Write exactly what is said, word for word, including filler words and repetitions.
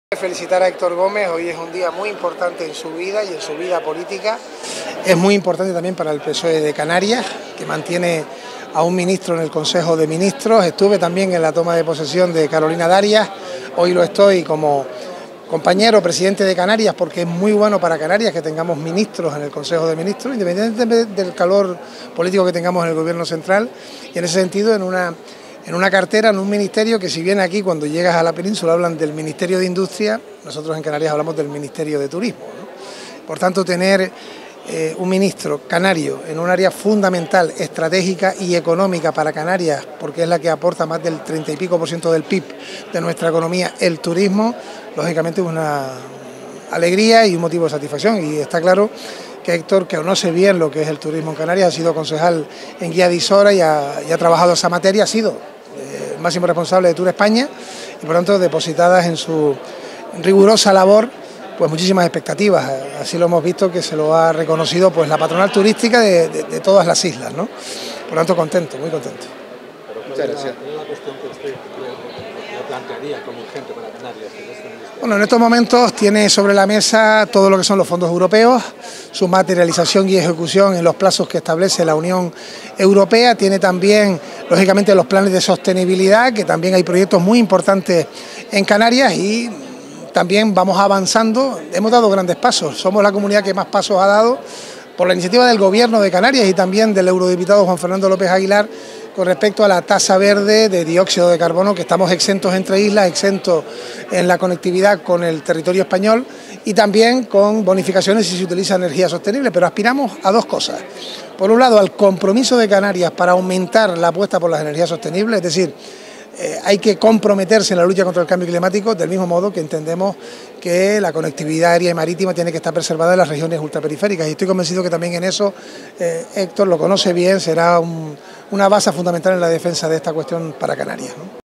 Felicitar a Héctor Gómez, hoy es un día muy importante en su vida y en su vida política. Es muy importante también para el P S O E de Canarias, que mantiene a un ministro en el Consejo de Ministros. Estuve también en la toma de posesión de Carolina Darias, hoy lo estoy como compañero presidente de Canarias, porque es muy bueno para Canarias que tengamos ministros en el Consejo de Ministros, independientemente del calor político que tengamos en el Gobierno central, y en ese sentido en una... en una cartera, en un ministerio que, si bien aquí cuando llegas a la península hablan del Ministerio de Industria, nosotros en Canarias hablamos del Ministerio de Turismo, ¿no? Por tanto, tener eh, un ministro canario en un área fundamental, estratégica y económica para Canarias, porque es la que aporta más del treinta y pico por ciento del P I B de nuestra economía, el turismo, lógicamente es una alegría y un motivo de satisfacción. Y está claro que Héctor, que conoce bien lo que es el turismo en Canarias, ha sido concejal en Guía de Isora y ha, y ha trabajado esa materia, ha sido el máximo responsable de Tour España y por tanto depositadas en su rigurosa labor pues muchísimas expectativas. Así lo hemos visto, que se lo ha reconocido pues la patronal turística de, de, de todas las islas, ¿no? Por tanto, contento, muy contento. Muchas gracias. ¿Cuál es la cuestión que usted plantearía como urgente para Canarias? Bueno, en estos momentos tiene sobre la mesa todo lo que son los fondos europeos, su materialización y ejecución en los plazos que establece la Unión Europea. Tiene también, lógicamente, los planes de sostenibilidad, que también hay proyectos muy importantes en Canarias, y también vamos avanzando. Hemos dado grandes pasos, somos la comunidad que más pasos ha dado por la iniciativa del Gobierno de Canarias y también del eurodiputado Juan Fernando López Aguilar con respecto a la tasa verde de dióxido de carbono, que estamos exentos entre islas, exentos en la conectividad con el territorio español y también con bonificaciones si se utiliza energía sostenible. Pero aspiramos a dos cosas. Por un lado, al compromiso de Canarias para aumentar la apuesta por las energías sostenibles, es decir, Eh, hay que comprometerse en la lucha contra el cambio climático, del mismo modo que entendemos que la conectividad aérea y marítima tiene que estar preservada en las regiones ultraperiféricas, y estoy convencido que también en eso eh, Héctor lo conoce bien, será un, una base fundamental en la defensa de esta cuestión para Canarias, ¿no?